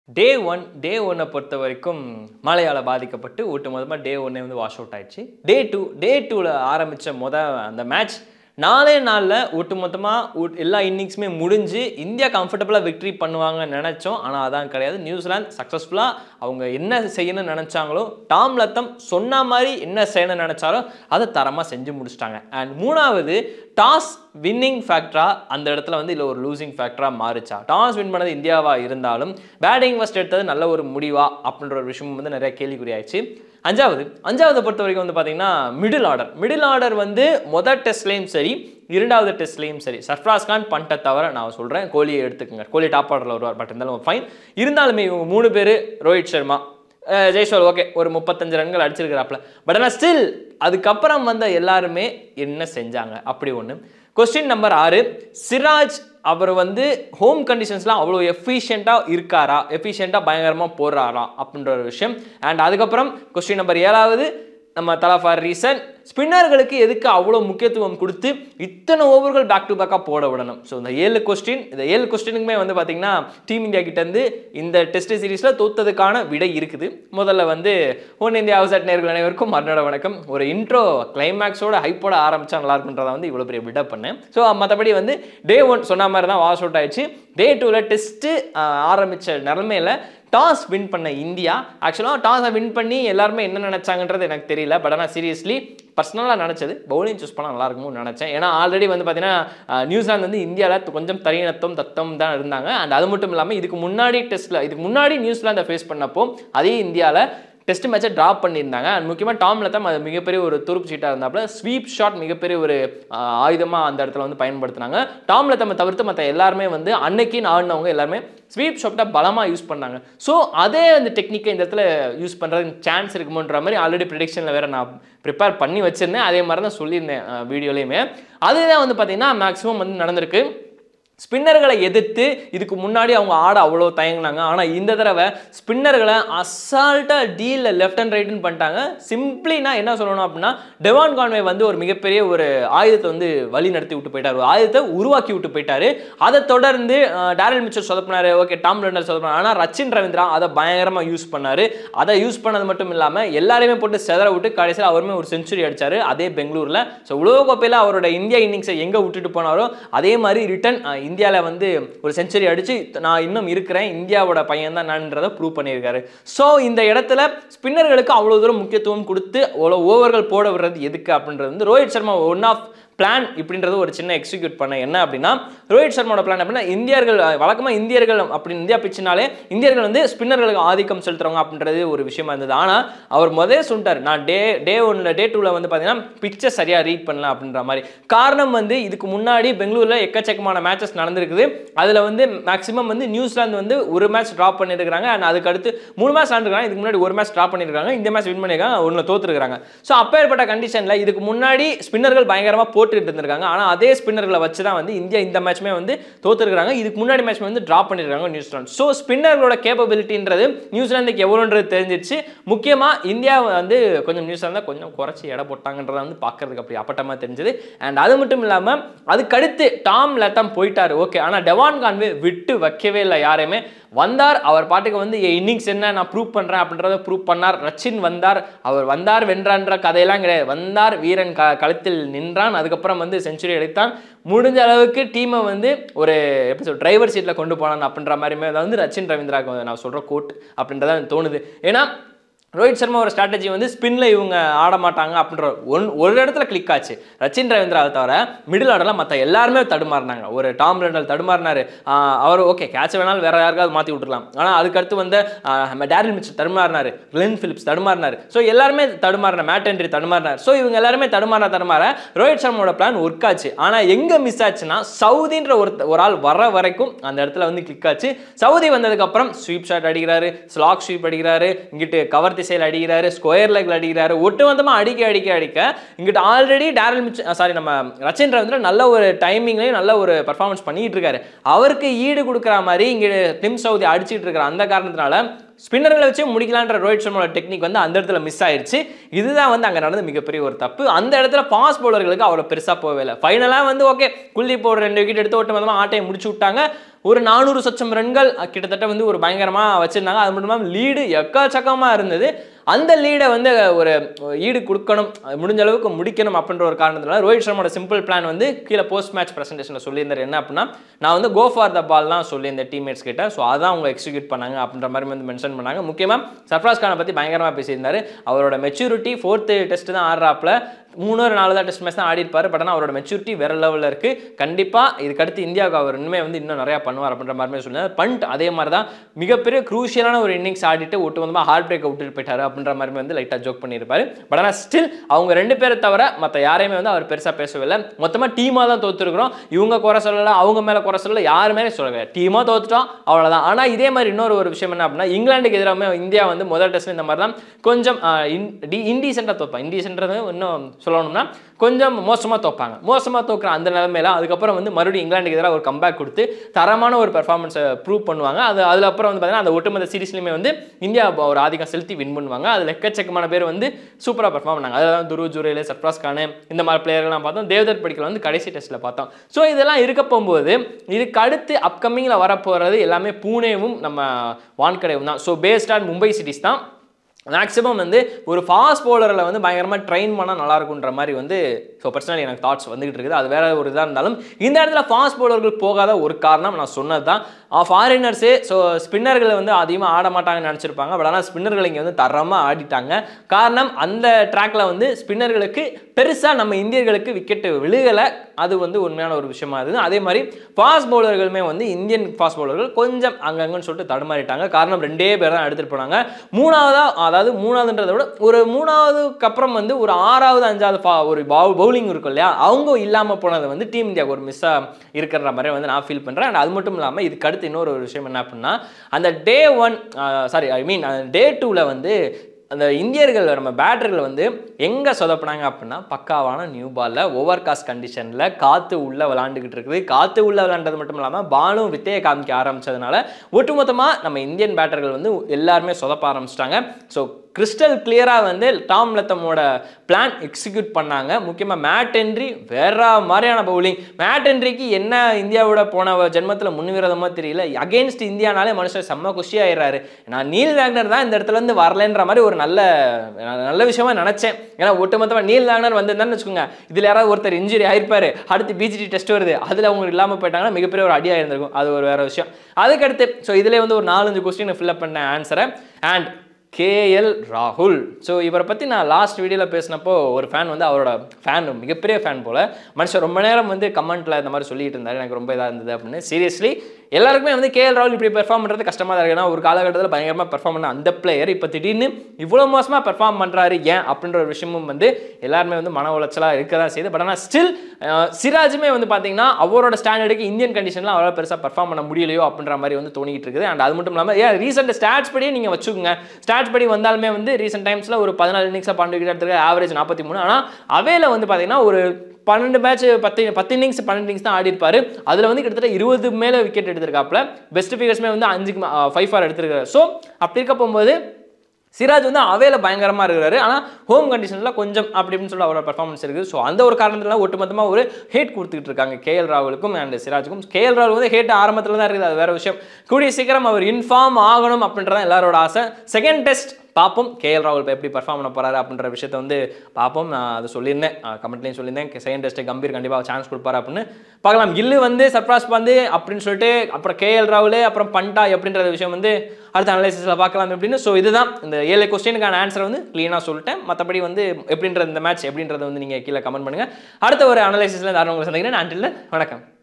டே 1 பொறுத்த வரைக்கும் மழையால பாதிக்கப்பட்டு ஒட்டுமொத்தமா டே 1 வந்து வாஷ் அவுட் ஆயிடுச்சு. டே 2ல ஆரம்பிச்ச அந்த மேட்ச் நாளே நாள்ல ஒட்டுமொத்தமா எல்லா இன்னிங்ஸுமே முடிஞ்சு இந்தியா கம்ஃபர்டபுளா விக்டரி பண்ணுவாங்கன்னு நினைச்சோம். ஆனா அதான் கிடையாது. நியூசிலாந்து சக்சஸ்ஃபுல்லா அவங்க என்ன செய்யணும்னு நினைச்சாங்களோ டாம் லத்தம் சொன்ன மாதிரி என்ன செய்யணும்னு நினைச்சாரோ அதை தரமா செஞ்சு முடிச்சிட்டாங்க. அண்ட் மூணாவது டாஸ் வின்னிங் ஃபேக்டரா அந்த இடத்துல வந்து இல்லை ஒரு லூசிங் ஃபேக்டரா மாறிச்சா? டாஸ் வின் பண்ணது இந்தியாவா இருந்தாலும் பேட்டிங் ஃபர்ஸ்ட் எடுத்தது நல்ல ஒரு முடிவா அப்படின்ற ஒரு விஷயம் வந்து நிறைய கேள்விக்குறி ஆயிடுச்சு. அஞ்சாவது பொறுத்த வரைக்கும் வந்து பார்த்தீங்கன்னா மிடில் ஆர்டர் வந்து முதல் டெஸ்ட்லையும் சரி இரண்டாவது டெஸ்ட்லையும் சரி சர்ஃப்ராஸ் கான் பண்ட தவிர நான் சொல்கிறேன் கோலியை எடுத்துக்கோங்க. கோலி டாப் ஆர்டரில் வருவார். பட் இருந்தாலும் ஃபைன். இருந்தாலுமே இவங்க 3 பேர் ரோஹித் சர்மா ஜெய்ஸ்வால் ஓகே ஒரு 35 ரன்கள் அடிச்சிருக்கிறாப்ல. பட் ஆனால் ஸ்டில் அதுக்கப்புறம் வந்த எல்லாருமே என்ன செஞ்சாங்க அப்படி ஒன்று. கொஸ்டின் நம்பர் 6 சிராஜ் அவர் வந்து ஹோம் கண்டிஷன்ஸ்லாம் அவ்வளோ எஃபிஷியண்ட்டாக இருக்காரா, எஃபிஷியண்ட்டாக பயங்கரமாக போடுறாரா அப்படின்ற ஒரு விஷயம். அண்ட் அதுக்கப்புறம் கொஸ்டின் நம்பர் 7 நம்ம தலா ரீசன் ஸ்பின்னர்களுக்கு எதுக்கு அவ்வளோ முக்கியத்துவம் கொடுத்து இத்தனை ஓவர்கள் பேக் டு பேக்காக போட விடணும். ஸோ இந்த 7 கொஸ்டினுக்குமே வந்து பார்த்தீங்கன்னா டீம் இந்தியா கிட்டேருந்து இந்த டெஸ்ட் சீரீஸில் தோத்ததுக்கான விடை இருக்குது. முதல்ல வந்து ஒன்னிந்தியா ஹவுசட் நேயர்கள் அனைவருக்கும் மறுநாள் வணக்கம். ஒரு இன்ட்ரோ கிளைமேக்ஸோட ஹைப்போட ஆரம்பிச்சா நல்லா இருக்குன்றதை வந்து இவ்வளோ பெரிய விட பண்ணேன். ஸோ மற்றபடி வந்து டே 1 சொன்ன மாதிரி தான் வாஷ் அவுட் ஆயிடுச்சு. டே 2ல டெஸ்ட்டு ஆரம்பித்த நிலைமையில் டாஸ் வின் பண்ண இந்தியா ஆக்சுவலாக டாஸை வின் பண்ணி எல்லாருமே என்ன நினச்சாங்கன்றது எனக்கு தெரியல. பட் ஆனால் சீரியஸ்லி பர்சனலாக நினச்சது பவுலிங் சூஸ் பண்ணால் நல்லா இருக்கும்னு நினச்சேன். ஏன்னா ஆல்ரெடி வந்து பார்த்தீங்கன்னா நியூசிலாந்து வந்து இந்தியாவில் கொஞ்சம் தத்தம் தான் இருந்தாங்க. அண்ட் அது மட்டும் இல்லாமல் இதுக்கு முன்னாடி நியூசிலாந்தை ஃபேஸ் பண்ணப்போ அதே இந்தியாவில் டெஸ்ட் மேட்சை ட்ராப் பண்ணியிருந்தாங்க. அண்ட் முக்கியமாக டாம் லத்தம் அது மிகப்பெரிய ஒரு துருப்பு சீட்டாக இருந்தாப்புல ஸ்வீப் ஷாட் மிகப்பெரிய ஒரு ஆயுதமாக அந்த இடத்துல வந்து பயன்படுத்தினாங்க. டாம் லத்தமை தவிர்த்து மற்ற எல்லாருமே வந்து அன்னைக்குன்னு ஆடினவங்க எல்லாருமே ஸ்வீப் ஷாட்டை பலமாக யூஸ் பண்ணாங்க. ஸோ அதே அந்த டெக்னிக்கை இந்த இடத்துல யூஸ் பண்ணுறதுக்கு சான்ஸ் இருக்குமோன்ற மாதிரி ஆல்ரெடி ப்ரிடிக்ஷனில் வேறு நான் ப்ரிப்பேர் பண்ணி வச்சுருந்தேன். அதே மாதிரி தான் சொல்லியிருந்தேன் வீடியோலையுமே. அதுதான் வந்து பார்த்தீங்கன்னா மேக்ஸிமம் வந்து நடந்திருக்கு. ஸ்பின்னர்களை எதிர்த்து இதுக்கு முன்னாடி அவங்க ஆட அவ்வளோ தயங்கினாங்க. ஆனால் இந்த தடவை ஸ்பின்னர்களை அசால்ட்டாக டீலில் லெஃப்ட் அண்ட் ரைட்டுன்னு பண்ணிட்டாங்க. சிம்பிளி நான் என்ன சொல்லணும் அப்படின்னா டெவான் கான்வே வந்து ஒரு மிகப்பெரிய ஒரு ஆயுதத்தை வந்து வழி நடத்தி விட்டு போயிட்டார். ஒரு ஆயுதத்தை உருவாக்கி விட்டு போயிட்டாரு. அதை தொடர்ந்து டேரல் மிச்சர் சொதப்பினார். ஓகே டாம் லெண்டர் சொதப்பினார். ஆனால் ரச்சின் ரவீந்திரா அதை பயங்கரமாக யூஸ் பண்ணார். அதை யூஸ் பண்ணது மட்டும் இல்லாமல் எல்லாரையுமே போட்டு செதற விட்டு கடைசியில் அவருமே ஒரு செஞ்சுரி அடித்தார் அதே பெங்களூரில். ஸோ உலகக்கோப்பையில் அவரோட இந்தியா இன்னிங்ஸை எங்கே விட்டுட்டு போனாரோ அதே மாதிரி ரிட்டன் இந்தியாவில் வந்து ஒரு செஞ்சுரி அடிச்சு நான் இன்னும் இருக்கிறேன், இந்தியாவோட பையன் தான் நான்ன்றதை ப்ரூவ் பண்ணியிருக்காரு. ஸோ இந்த இடத்துல ஸ்பின்னர்களுக்கு அவ்வளோ தூரம் முக்கியத்துவம் கொடுத்து அவ்வளோ ஓவர்கள் போட விடுறது எதுக்கு அப்படின்றது வந்து Rohit Sharma one off plan இப்படின்றது ஒரு சின்ன எக்ஸிக்யூட் பண்ண. என்ன அப்படின்னா ரோஹித் சர்மாவோட பிளான் அப்படின்னா இந்தியர்கள் வழக்கமாக இந்தியா பிச்சுனாலே இந்தியர்கள் வந்து ஸ்பின்னர்களுக்கு ஆதிக்கம் செலுத்துறவங்க அப்படின்றது ஒரு விஷயமா இருந்தது. ஆனால் அவர் முதலே சொல்லிட்டார் நான் டே 1ல டே 2ல வந்து பார்த்தீங்கன்னா பிக்சர் சரியாக ரீட் பண்ணல அப்படின்ற மாதிரி. காரணம் வந்து இதுக்கு முன்னாடி பெங்களூரில் எக்கச்சக்கமான மேட்சஸ் நடந்திருக்குது. அதில் வந்து மேக்ஸிமம் வந்து நியூசிலாந்து வந்து ஒரு மேட்ச் ட்ராப் பண்ணியிருக்காங்க. அண்ட் அதுக்கு அடுத்து 3 மேட்ச் நடந்துருக்காங்க. இதுக்கு முன்னாடி ஒரு மேட்ச் ட்ராப் பண்ணியிருக்காங்க. இந்த மேட்ச் வின் பண்ணியிருக்காங்க. 1ல தோத்துருக்காங்க. ஸோ அப்பேற்பட்ட கண்டிஷனில் இதுக்கு முன்னாடி ஸ்பின்னர்கள் பயங்கரமாக போட்டுட்டு இருந்திருக்காங்க. ஆனால் அதே ஸ்பின்னர்களை வச்சு தான் வந்து இந்தியா இந்த மேட்ச்மே வந்து தோத்துருக்காங்க. இதுக்கு முன்னாடி மேட்ச் வந்து டிராப் பண்ணிருக்காங்க நியூசிலாந்து. ஸோ ஸ்பின்னர்களோட கேப்பபிலிட்டின்றது நியூசிலாந்துக்கு எவ்வளோன்றது தெரிஞ்சிருச்சு. முக்கியமாக இந்தியா வந்து கொஞ்சம் நியூசிலாந்து கொஞ்சம் குறைச்சி எடை போட்டாங்கன்றத வந்து பார்க்கறதுக்கு அப்படி அப்பட்டமாக தெரிஞ்சது. அண்ட் அது மட்டும் இல்லாமல் அதுக்கடுத்து டாம் லத்தம் போயிட்டாரு ஓகே. ஆனால் டெவான் கான்வே விட்டு வைக்கவே இல்லை யாரையுமே. வந்தார் அவர் பாட்டுக்கு வந்து இன்னிங்ஸ் என்ன நான் ப்ரூவ் பண்ணுறேன் அப்படின்றத ப்ரூவ் பண்ணார். ரச்சின் வந்தார், அவர் வந்தார் வென்றான்ற கதையெல்லாம் கிடையாது. வந்தார் வீரன் களத்தில் நின்றான். அதுக்கப்புறம் வந்து செஞ்சுரி எடுத்தான். முடிஞ்ச அளவுக்கு டீமை வந்து ஒரு எப்படி சொல் டிரைவர் சீட்டில் கொண்டு போனான் அப்படின்ற மாதிரிமே வந்து ரச்சின் ரவீந்திராவுக்கு நான் சொல்கிற கோட் அப்படின்றதான் தோணுது. ஏன்னா ரோஹித் சர்மா ஒரு ஸ்ட்ராட்டஜி வந்து ஸ்பின்ல இவங்க ஆட மாட்டாங்க அப்படின்ற ஒரு இடத்துல கிளிக் ஆச்சு. ரச்சின் ரவீந்திராவை தவிர மிடில் ஆர்டர்லாம் மற்ற எல்லாருமே தடுமாறினாங்க. ஒரு டாம் லெண்டர் தடுமாறினாரு. அவர் ஓகே கேட்ச் வேணாலும் வேற யாருக்காவது மாற்றி விட்டுருலாம். ஆனால் அதுக்கடுத்து வந்து டேரல் மிச்சர் தடுமாறினாரு, ஃபிலிப்ஸ் தடுமாறினாரு. ஸோ எல்லாருமே தடுமாறின, மேட் ஹென்ரி தடுமாறினார். ஸோ இவங்க எல்லாருமே தடுமாற ரோஹித் சர்மாவோட பிளான் ஒர்க் ஆச்சு. ஆனால் எங்கே மிஸ் ஆச்சுன்னா சவுதின்ற ஒரு ஆள் வர வரைக்கும் அந்த இடத்துல வந்து கிளிக் ஆச்சு. சவுதி வந்ததுக்கப்புறம் ஸ்வீப் ஷாட் அடிக்கிறாரு, ஸ்லாக் ஸ்வீப் அடிக்கிறாரு, இங்கிட்டு கவர் திசையில் அடிக்கிறாரு, ஸ்கொயர் லெக்ல அடிக்கிறாரு, ஒட்டுமொத்தமா அடிக்க இங்கிட்ட ஆல்ரெடி நம்ம ரச்சின் ரவீந்திரா நல்ல ஒரு டைமிங்லயும் நல்ல ஒரு பெர்ஃபார்மன்ஸ் பண்ணிட்டு இருக்காரு. அவருக்கு ஈடு கொடுக்குற மாதிரி இங்க டிம் சவுதி அடிச்சிட்டு இருக்கிற அந்த காரணத்தினால ஸ்பின்னர்களை வச்சு முடிக்கலான்ற ரோஹித் சர்மாவோட டெக்னிக் வந்து அந்த இடத்துல மிஸ் ஆயிடுச்சு. இதுதான் வந்து அங்கே நடந்த மிகப்பெரிய ஒரு தப்பு. அந்த இடத்துல ஃபாஸ்ட் பவுலர்களுக்கு அவ்வளோ பெருசாக போகவே இல்லை. ஃபைனலாக வந்து ஓகே குல்தீப் ஒரு 2 விக்கெட் எடுத்து ஒட்டுமொத்தமாக ஆட்டையை முடிச்சு விட்டாங்க. ஒரு 400 சொச்சம் ரன்கள் கிட்டத்தட்ட வந்து ஒரு பயங்கரமாக வச்சுருந்தாங்க. அது மட்டும் இல்லாமல் லீடு எக்கச்சக்கமாக இருந்தது. அந்த லீடை வந்து ஒரு ஈடு கொடுக்கணும், முடிஞ்ச அளவுக்கு முடிக்கணும் அப்படின்ற ஒரு காரணத்தினால ரோஹித் சர்மாவோட சிம்பிள் பிளான் வந்து கீழே போஸ்ட் மேட்ச் ப்ரெசன்டேஷனில் சொல்லியிருந்தார். என்ன அப்படின்னா, நான் வந்து கோ ஃபார் த பால் தான் சொல்லியிருந்தேன் டீம்மேட்ஸ் கிட்ட. ஸோ அதான் அவங்க எக்ஸிக்யூட் பண்ணாங்க அப்படின்ற மாதிரி வந்து மென்ஷன் பண்ணாங்க. முக்கியமாக சர்ஃப்ராஸ் கானை பற்றி பயங்கரமாக பேசியிருந்தார். அவரோட மெச்சூரிட்டி 4th டெஸ்ட் தான் ஆடுறாப்புல, 3 or 4 டெஸ்ட் மேட்ச் தான் ஆடி இருப்பாரு. பட் ஆனால் அவரோட மெச்சூரிட்டி வேற லெவலில் இருக்குது. கண்டிப்பாக இதுக்கடுத்து இந்தியாவுக்கு அவர் இன்னும் நிறையா பண்ணுவார் அப்படின்ற மாதிரி சொல்லுவார். பண்ட் அதே மாதிரி தான் மிகப்பெரிய க்ரூஷியலான ஒரு இன்னிங்ஸ் ஆடிட்டு ஒட்டுமொத்தமாக ஹார்ட் பிரேக்கை விட்டுட்டு போயிட்டாரு அப்படின்ற மாதிரி வந்து லைட்டாக ஜோக் பண்ணியிருப்பாரு. பட் ஆனால் ஸ்டில் அவங்க 2 பேரை தவிர மற்ற யாரையுமே வந்து அவர் பெருசாக பேசவில்லை. மொத்தமாக டீமாக தான் தோத்துருக்கிறோம், இவங்க குறை சொல்லலை, அவங்க மேலே குறை சொல்லலை, யாருமே சொல்லலை, டீமாக தோத்துட்டோம் அவ்வளோதான். ஆனால் இதே மாதிரி இன்னொரு ஒரு விஷயம் என்ன அப்படின்னா, இங்கிலாந்துக்கு எதிராக இந்தியா வந்து முதல் டெஸ்ட் இந்த மாதிரி தான் கொஞ்சம் இன்டீசெண்டாக தோப்பாங்க. இன்டீசென்ட்றது இன்னும் சொல்லணும்னா கொஞ்சம் மோசமாக தோப்பாங்க. மோசமாக தோக்குற அந்த நிலைமையில அதுக்கப்புறம் வந்து மறுபடியும் இங்கிலாந்துக்கு எதிராக ஒரு கம்பேக் கொடுத்து தரமான ஒரு பெர்ஃபார்மன்ஸை ப்ரூவ் பண்ணுவாங்க. அதுக்கப்புறம் வந்து பார்த்தீங்கன்னா அந்த ஒட்டுமொத்த சீரீஸ்லையுமே வந்து இந்தியா ஒரு ஆதிக்கம் செலுத்தி வின் பண்ணுவாங்க. அதில் எக்கச்சக்கமான பேர் வந்து சூப்பராக பெர்ஃபார்ம் பண்ணாங்க. அதாவது துருவ் ஜுரேல், சர்ஃப்ராஸ் கான், இந்த மாதிரி பிளேயர்கள்லாம் பார்த்தோம். தேவ்தத் படிக்கல் வந்து கடைசி டெஸ்ட்டில் பார்த்தோம். ஸோ இதெல்லாம் இருக்க போகும்போது இதுக்கு அடுத்து அப்கமிங்கில் வரப்போகிறது எல்லாமே பூனேவும் நம்ம வான்கடேவும் தான். So based on Mumbai cities தான். மேக்ஸிமம் வந்து ஒரு ஃபாஸ்ட் பவுலரில் வந்து பயங்கரமாக ட்ரெயின் பண்ணால் நல்லாயிருக்குன்ற மாதிரி வந்து ஸோ பர்சனலி எனக்கு தாட்ஸ் வந்துகிட்டு இருக்குது. அது வேற ஒரு இதாக இருந்தாலும் இந்த இடத்துல ஃபாஸ்ட் பவுலர்கள் போகாத ஒரு காரணம் நான் சொன்னது தான். ஃபாரினர்ஸே ஸோ ஸ்பின்னர்களை வந்து அதிகமாக ஆட மாட்டாங்கன்னு நினச்சிருப்பாங்க. பட் ஆனால் ஸ்பின்னர்கள் இங்கே வந்து தரமாக ஆடிட்டாங்க. காரணம் அந்த ட்ராக்ல வந்து ஸ்பின்னர்களுக்கு பெருசாக நம்ம இந்தியர்களுக்கு விக்கெட்டு விழுகலை. அது வந்து உண்மையான ஒரு விஷயமா இருக்குது. அதே மாதிரி ஃபாஸ்ட் பவுலர்களுமே வந்து இந்தியன் ஃபாஸ்ட் பவுலர்கள் கொஞ்சம் அங்கங்கன்னு சொல்லிட்டு தடுமாறிட்டாங்க. காரணம் 2 பேர் தான் எடுத்துகிட்டு போனாங்க. அதாவது மூணாவதுன்றதை விட ஒரு 3வதுக்கு அப்புறம் வந்து ஒரு 6வது 5வது ஒரு பவுலிங் இருக்கும் இல்லையா, அவங்க இல்லாமல் போனது வந்து டீம் இந்தியாவுக்கு ஒரு மிஸ்ஸாக இருக்கிற மாதிரி வந்து நான் ஃபீல் பண்ணுறேன். அண்ட் அது மட்டும் இல்லாமல் இதுக்கு அடுத்து இன்னொரு விஷயம் என்ன அப்படின்னா, அந்த டே 2ல் வந்து அந்த இந்தியர்கள் நம்ம பேட்டர்கள் வந்து எங்கே சொதப்பினாங்க அப்படின்னா, பக்காவான நியூ பாலில் ஓவர் காஸ்ட் கண்டிஷனில் காற்று உள்ளே விளாண்டுக்கிட்டு இருக்குது. காற்று உள்ளே விளாண்டது மட்டும் இல்லாமல் பாலும் வித்தையை காமிக்க ஆரம்பித்ததுனால ஒட்டுமொத்தமாக நம்ம இந்தியன் பேட்டர்கள் வந்து எல்லாருமே சொதப்ப ஆரம்பிச்சிட்டாங்க. ஸோ கிறிஸ்டல் கிளியராக வந்து டாம் லத்தமோட பிளான் எக்ஸிக்யூட் பண்ணாங்க. முக்கியமாக மேட் ஹென்றி வேற மாதிரியான பவுலிங். மேட் ஹென்ரிக்கு என்ன இந்தியாவோட போன ஜென்மத்தில் முன்விரோதமாக தெரியல, அகெயின்ஸ்ட் இந்தியானாலே மனுஷன் செம்ம குஷி ஆயிடுறாரு. நான் நீல் வேக்னர் தான் இந்த இடத்துல இருந்து வரலன்ற மாதிரி ஒரு நல்ல விஷயமா நினைச்சேன். ஏன்னா ஒட்டுமொத்தமாக நீல் வேக்னர் வந்திருந்தான்னு வச்சுக்கோங்க, இதில் யாராவது ஒருத்தர் இன்ஜுரி ஆயிருப்பாரு, அடுத்து பிஜிடி டெஸ்ட் வருது, அதில் அவங்க இல்லாமல் போயிட்டாங்கன்னா மிகப்பெரிய ஒரு அடியாக இருந்திருக்கும். அது ஒரு வேற விஷயம். அதுக்கடுத்து ஸோ இதில் வந்து ஒரு 4-5 கொஸ்டின் ஃபில்அப் பண்ண ஆன்சரை. அண்ட் KL ராகுல். ஸோ இவரை பற்றி நான் லாஸ்ட் வீடியோவில் பேசினப்போ ஒரு ஃபேன் வந்து அவரோட மிகப்பெரிய ஃபேன் போல் மனுஷன் ரொம்ப நேரம் வந்து கமெண்ட்டில் இந்த மாதிரி சொல்லிட்டு இருந்தார். எனக்கு ரொம்ப இதாக இருந்தது அப்படின்னு. சீரியஸ்லி எல்லாருக்குமே வந்து KL ராகுல் இப்படி பெர்ஃபார்ம் பண்ணுறது கஷ்டமாக தான் இருக்குது. ஏன்னா ஒரு காலகட்டத்தில் பயங்கரமாக பெர்ஃபார்ம் பண்ண அந்த பிளேயர் இப்போ திடீர்னு இவ்வளோ மோசமாக பெர்ஃபார்ம் பண்ணுறாரு ஏன் அப்படின்ற ஒரு விஷயமும் வந்து எல்லாருமே வந்து மன உளைச்சலாக இருக்க தான் செய்யுது. பட் ஆனால் ஸ்டில் சிராஜுமே வந்து பார்த்தீங்கன்னா அவரோட ஸ்டாண்டர்டுக்கு இந்தியன் கண்டிஷனில் அவரால் பெருசாக பெர்ஃபார்ம் பண்ண முடியலையோ அப்படின்ற மாதிரி வந்து தோணிக்கிட்டு இருக்குது. அண்ட் அது மட்டும் இல்லாமல் ரீசெண்ட் ஸ்டாட்ஸ் படியே நீங்கள் வச்சுக்கோங்க. ஸ்டாட்ஸ் படி வந்தாலுமே வந்து ரீசெண்ட் டைம்ஸில் ஒரு 14 இன்னிங்ஸாக 12 விக்கெட் எடுத்துருக்கு, ஆவரேஜ் 43. ஆனால் அவையில் வந்து பார்த்தீங்கன்னா ஒரு 12 மேட்ச் 10 இன்னிங்ஸ் 12 இன்னிங்ஸ் தான் ஆடி இருப்பாரு. அதில் வந்து கிட்டத்தட்ட 20 மேலே விக்கெட் எடுத்திருக்காப்புல. பெஸ்ட் ஃபிகர்ஸ்மே வந்து 5 எடுத்திருக்காரு. ஸோ அப்படி இருக்க போகும்போது சிராஜ் வந்து அவையில் பயங்கரமாக இருக்கிறாரு. ஆனால் ஹோம் கண்டிஷனில் கொஞ்சம் அப்படின்னு சொல்லி அவரோட பர்ஃபார்மன்ஸ் இருக்குது. ஸோ அந்த ஒரு காரணத்தில் ஒட்டுமொத்தமாக ஒரு ஹேட் கொடுத்துக்கிட்டு இருக்காங்க KL ராகுலுக்கும் அண்ட் சிராஜுக்கும். KL ராகுல் வந்து ஹேட் ஆரம்பத்தில் தான் இருக்குது, அது வேறு விஷயம். கூடிய சீக்கிரம் அவர் இன்ஃபார்ம் ஆகணும் அப்படின்றதான் எல்லாரோட ஆசை. செகண்ட் டெஸ்ட் பார்ப்போம் KL ராகுல் எப்படி பர்ஃபார்ம் பண்ண போகிறாரு அப்படின்ற விஷயத்தை வந்து பார்ப்போம். நான் அதை சொல்லியிருந்தேன், கமெண்ட்லேயும் சொல்லியிருந்தேன். செகண்ட் டெஸ்ட்டு கம்பீர் கண்டிப்பாக சான்ஸ் கொடுப்பாரு அப்படின்னு பார்க்கலாம். கில்லு வந்து சர்ப்ராஸ் வந்து அப்படின்னு சொல்லிட்டு அப்புறம் KL ராகுல் அப்புறம் பண்டா அப்படின்ற விஷயம் வந்து அடுத்த அனலைசிஸில் பார்க்கலாம் அப்படின்னு. ஸோ இதுதான் இந்த 7 கொஸ்டினுக்கான ஆன்சர் வந்து க்ளீனாக சொல்லிட்டேன். மற்றபடி வந்து எப்படின்ற இந்த மேட்ச் எப்படின்றத வந்து நீங்கள் கீழே கமெண்ட் பண்ணுங்கள். அடுத்த ஒரு அனலைசிஸில் உங்களை சந்திக்கிறேன். அன்டில் வணக்கம்.